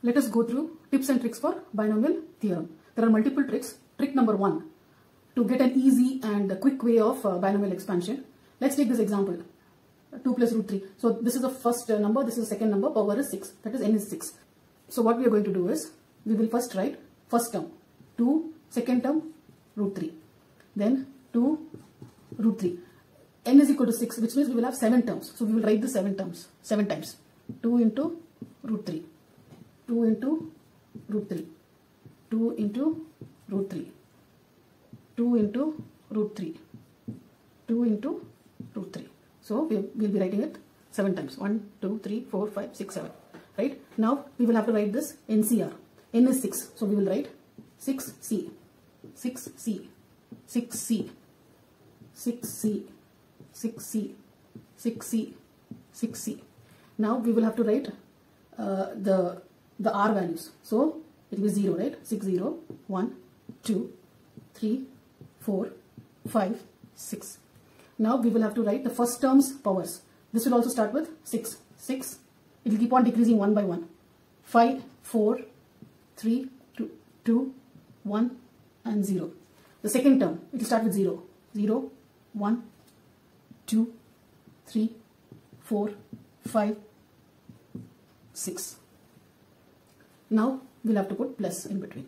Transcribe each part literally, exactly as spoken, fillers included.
let us go through tips and tricks for binomial theorem. There are multiple tricks. Trick number one, to get an easy and quick way of uh, binomial expansion. Let's take this example, two plus root three. So this is the first uh, number, this is the second number, power is six, that is n is six. So what we are going to do is, we will first write first term, two, second term, root three. Then two, root three. N is equal to six, which means we will have seven terms. So we will write the seven terms, seven times. two into root three, two into root three, two into root three, two into root three, two into root three. So we will be writing it seven times. one, two, three, four, five, six, seven. Right? Now we will have to write this N C R. N is six. So we will write six C, six C, six C, six C, six C, six C, six C. Now we will have to write uh, the, the R values. So it will be zero, right? six, zero, one, two, three, four, five, six. Now we will have to write the first term's powers. This will also start with six. six. It will keep on decreasing one by one. five, four, three, two, two, one and zero. The second term, it will start with zero. zero, one, two, three, four, five, six. Now we'll have to put plus in between.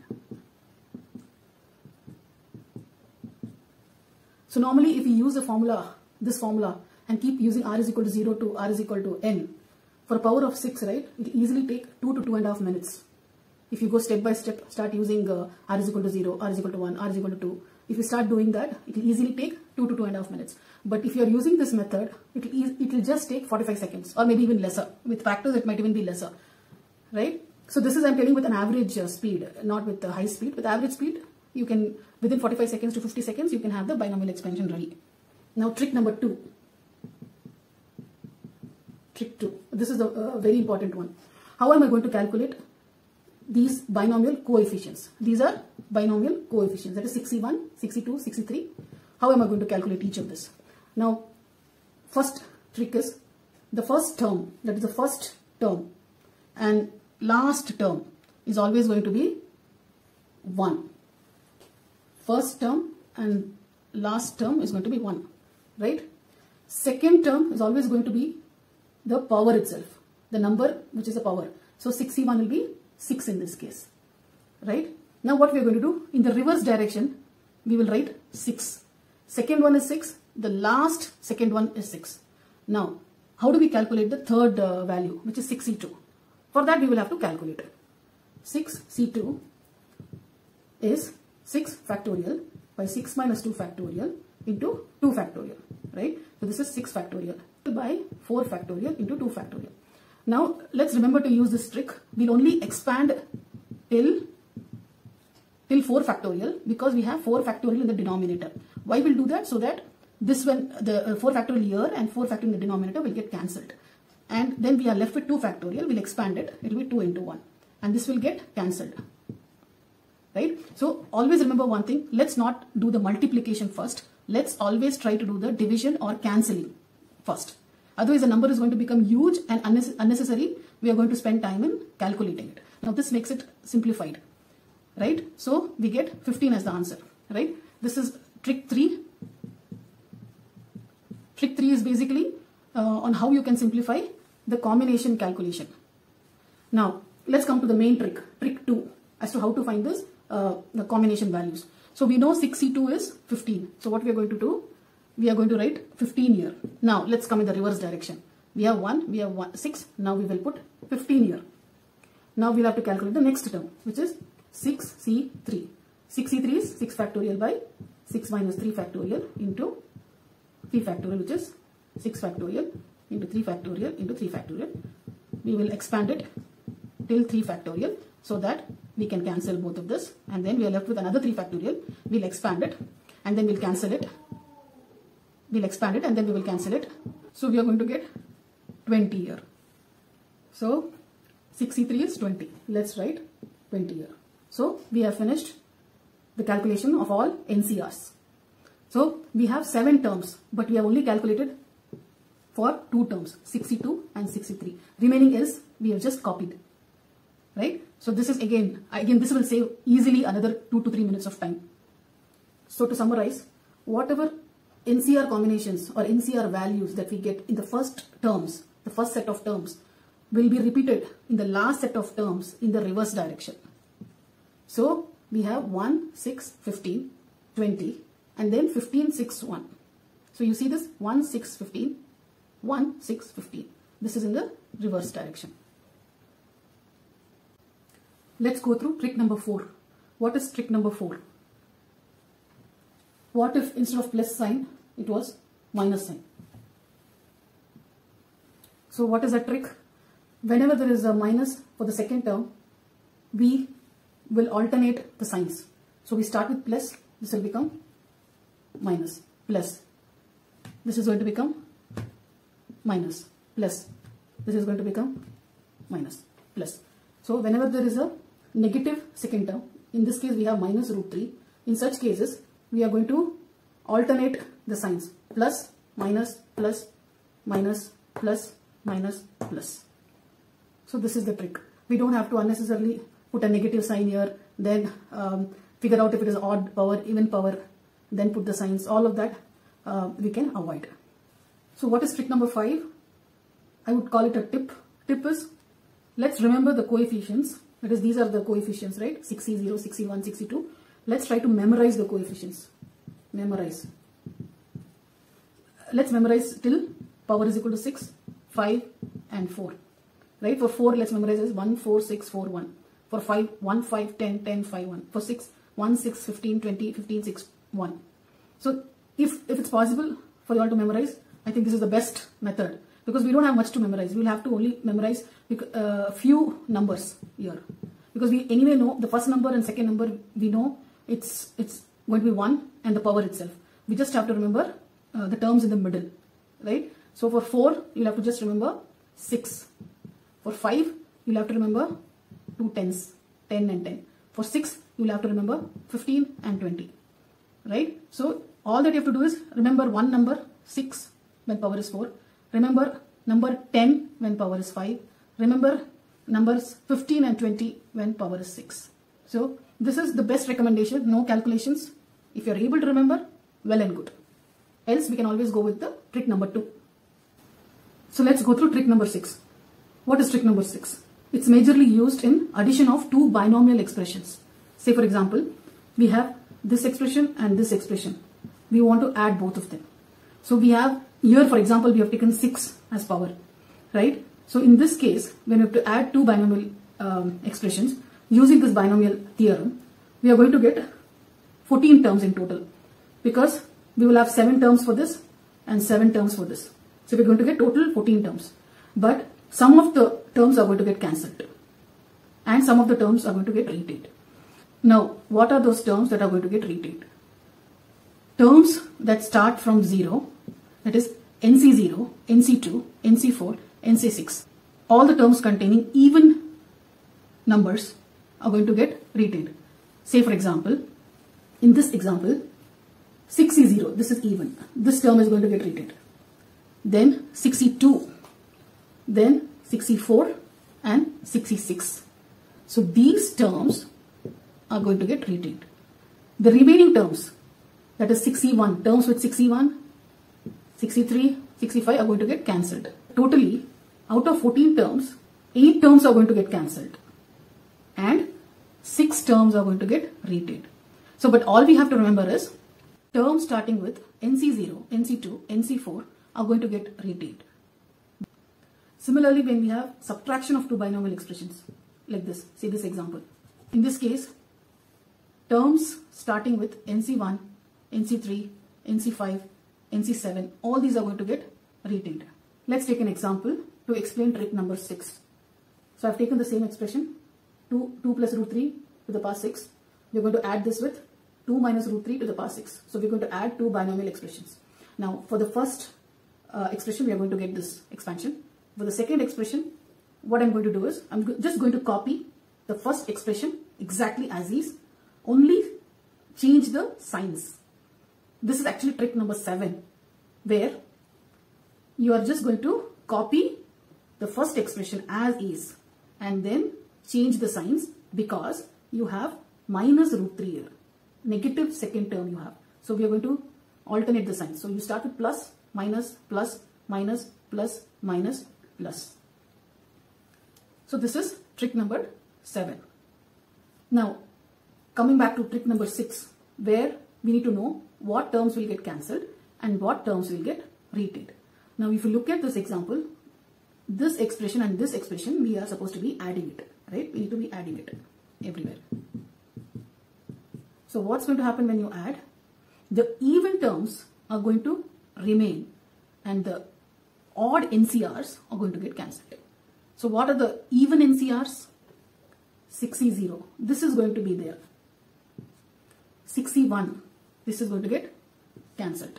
So normally if we use the formula, this formula, and keep using r is equal to zero to r is equal to n, for a power of six, right, it will easily take two to two and a half minutes. If you go step by step, start using uh, r is equal to zero, r is equal to one, r is equal to two. If you start doing that, it will easily take two to two and a half minutes. But if you are using this method, it will, it will just take forty-five seconds or maybe even lesser. With factors, it might even be lesser, right? So this is, I'm telling with an average uh, speed, not with the high speed. With average speed, you can, within forty-five seconds to fifty seconds, you can have the binomial expansion ready. Now trick number two. Trick two. This is a uh, very important one. How am I going to calculate these binomial coefficients? These are binomial coefficients. That is sixty-one, sixty-two, sixty-three. How am I going to calculate each of this? Now, first trick is the first term, that is the first term, and last term is always going to be one. First term and last term is going to be one, right? Second term is always going to be the power itself, the number which is the power. So sixty-one will be six in this case, right? Now what we are going to do, in the reverse direction, we will write six. Second one is six, the last second one is six. Now, how do we calculate the third uh, value, which is six C two? For that, we will have to calculate it. six C two is six factorial by six minus two factorial into two factorial, right? So this is six factorial by four factorial into two factorial. Now, let's remember to use this trick. We'll only expand till, till four factorial because we have four factorial in the denominator. Why we'll do that? So that this one, the uh, four factorial here and four factorial in the denominator will get cancelled. And then we are left with two factorial. We'll expand it. It will be two into one. And this will get cancelled. Right? So always remember one thing. Let's not do the multiplication first. Let's always try to do the division or cancelling first. Otherwise the number is going to become huge and unnecessary. We are going to spend time in calculating it. Now this makes it simplified. Right? So we get fifteen as the answer. Right? This is trick three. Trick three is basically uh, on how you can simplify the combination calculation. Now let's come to the main trick. Trick two, as to how to find this uh, the combination values. So we know six C two is fifteen. So what we are going to do? We are going to write fifteen here. Now let's come in the reverse direction. We have one, we have one, six. Now we will put fifteen here. Now we'll have to calculate the next term, which is six C three. six C three is six factorial by six minus three factorial into three factorial, which is six factorial into three factorial into three factorial. We will expand it till three factorial so that we can cancel both of this, and then we are left with another three factorial. We'll expand it and then we'll cancel it. We'll expand it and then we will cancel it. So we are going to get twenty here. So six C three is twenty. Let's write twenty here. So we have finished the calculation of all N C Rs. So we have seven terms, but we have only calculated for two terms, six C two and six C three. Remaining is we have just copied. right? So this is again, again this will save easily another two to three minutes of time. So to summarize, whatever N C R combinations or N C R values that we get in the first terms, the first set of terms, will be repeated in the last set of terms in the reverse direction. So we have one, six, fifteen, twenty, and then fifteen, six, one. So you see this one, six, fifteen, one, six, fifteen. This is in the reverse direction. Let's go through trick number four. What is trick number four? What if instead of plus sign, it was minus sign? So what is that trick? Whenever there is a minus for the second term, we will alternate the signs. So we start with plus, this will become minus, plus. This is going to become minus, plus. This is going to become minus, plus. So whenever there is a negative second term, in this case we have minus root three. In such cases, we are going to alternate the signs. Plus, minus, plus, minus, plus, minus, plus. So this is the trick. We don't have to unnecessarily put a negative sign here, then um, figure out if it is odd power, even power, then put the signs. All of that uh, we can avoid. So what is trick number five? I would call it a tip. Tip is, let's remember the coefficients. That is, these are the coefficients, right? sixty, sixty-one, sixty-two. Let's try to memorize the coefficients. Memorize. Let's memorize till power is equal to six, five and four. Right? For four, let's memorize as one, four, six, four, one. For five, one, five, ten, ten, five, one. For six, one, six, fifteen, twenty, fifteen, six, one. So if, if it's possible for you all to memorize, I think this is the best method, because we don't have much to memorize. We'll have to only memorize a uh, few numbers here, because we anyway know the first number and second number. We know it's it's going to be one and the power itself. We just have to remember uh, the terms in the middle, right? So for four, you'll have to just remember six. For five, you'll have to remember two tens, ten and ten. For six, you'll have to remember fifteen and twenty, right? So all that you have to do is remember one number, six, when power is four. Remember number ten when power is five. Remember numbers fifteen and twenty when power is six. So this is the best recommendation. No calculations. If you are able to remember, well and good. Else we can always go with the trick number two. So let's go through trick number six. What is trick number six? It's majorly used in addition of two binomial expressions. Say for example, we have this expression and this expression. We want to add both of them. So we have here, for example, we have taken six as power, right? So in this case, when we have to add two binomial um, expressions using this binomial theorem, we are going to get fourteen terms in total, because we will have seven terms for this and seven terms for this. So we're going to get total fourteen terms. But some of the terms are going to get cancelled and some of the terms are going to get retained. Now, what are those terms that are going to get retained? Terms that start from zero, that is N C zero, N C two, N C four, N C six. All the terms containing even numbers are going to get retained. Say for example, in this example, sixty, this is even. This term is going to get retained. Then sixty-two, then sixty-four and sixty-six. So these terms are going to get retained. The remaining terms, that is sixty-one, terms with sixty-one, sixty-three, sixty-five are going to get cancelled. Totally, out of fourteen terms, eight terms are going to get cancelled and six terms are going to get retained. So, but all we have to remember is terms starting with N C zero, N C two, N C four are going to get retained. Similarly, when we have subtraction of two binomial expressions, like this, say this example. In this case, terms starting with N C one, N C three, N C five, N C seven, all these are going to get retained. Let's take an example to explain trick number six. So I've taken the same expression, two, two plus root three to the power six. We're going to add this with two minus root three to the power six. So we're going to add two binomial expressions. Now for the first uh, expression, we are going to get this expansion. For the second expression, what I'm going to do is, I'm just going to copy the first expression exactly as is, only change the signs. This is actually trick number seven, where you are just going to copy the first expression as is and then change the signs because you have minus root three here. Negative second term you have. So we are going to alternate the signs. So you start with plus, minus, plus, minus, plus, minus, plus. So this is trick number seven. Now coming back to trick number six, where we need to know what terms will get cancelled and what terms will get retained. Now if you look at this example, this expression and this expression, we are supposed to be adding it, right? We need to be adding it everywhere. So what's going to happen when you add? The even terms are going to remain and the odd N C Rs are going to get cancelled. So what are the even N C Rs? sixty, this is going to be there. sixty-one, this is going to get cancelled.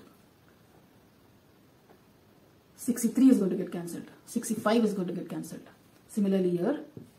sixty-three is going to get cancelled. sixty-five is going to get cancelled. Similarly here.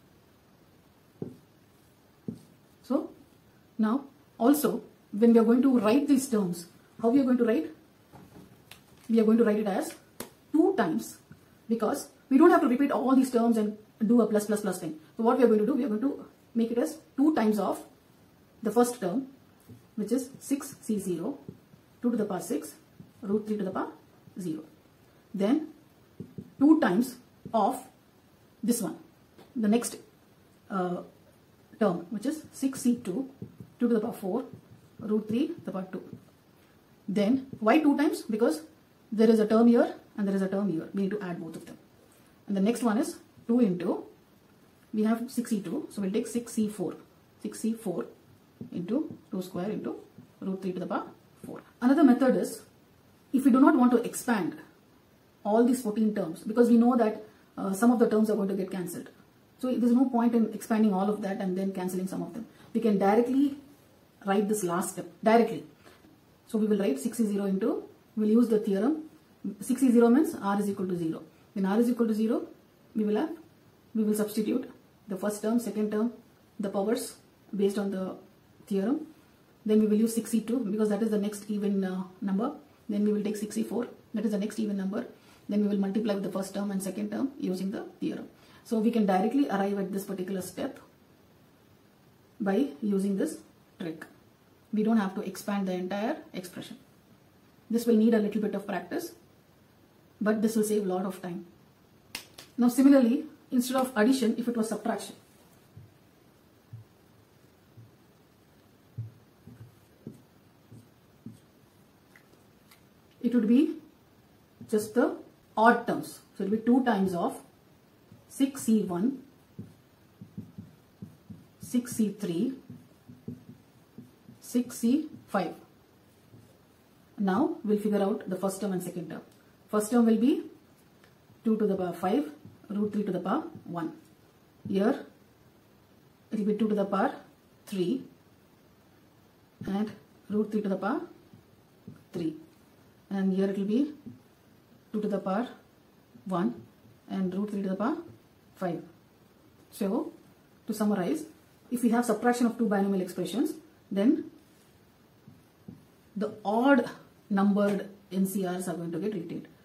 So now also when we are going to write these terms, how we are going to write? We are going to write it as two times because we don't have to repeat all these terms and do a plus plus plus thing. So what we are going to do, we are going to make it as two times of the first term, which is six C zero, two to the power six, root three to the power zero. Then two times of this one, the next uh, term, which is six C two, two to the power four, root three to the power two. Then why two times? Because there is a term here and there is a term here. We need to add both of them. And the next one is two into, we have six C two, so we'll take six C four, six C four into two square into root three to the power four. Another method is, if we do not want to expand all these fourteen terms, because we know that uh, some of the terms are going to get cancelled. So there's no point in expanding all of that and then cancelling some of them. We can directly write this last step directly. So we will write six C zero into, we'll use the theorem. six C zero means R is equal to zero. When R is equal to zero, we will have, we will substitute the first term, second term, the powers based on the theorem. Then we will use six C two because that is the next even uh, number. Then we will take six C four, that is the next even number. Then we will multiply with the first term and second term using the theorem. So we can directly arrive at this particular step by using this trick. We don't have to expand the entire expression. This will need a little bit of practice, but this will save a lot of time. Now similarly, instead of addition, if it was subtraction, it would be just the odd terms. So it will be two times of six C one, six C three, six C five. Now we'll figure out the first term and second term. First term will be two to the power five, root three to the power one. Here it will be two to the power three and root three to the power three. And here it will be two to the power one and root three to the power five. So to summarize, if we have subtraction of two binomial expressions, then the odd numbered N C Rs are going to get retained.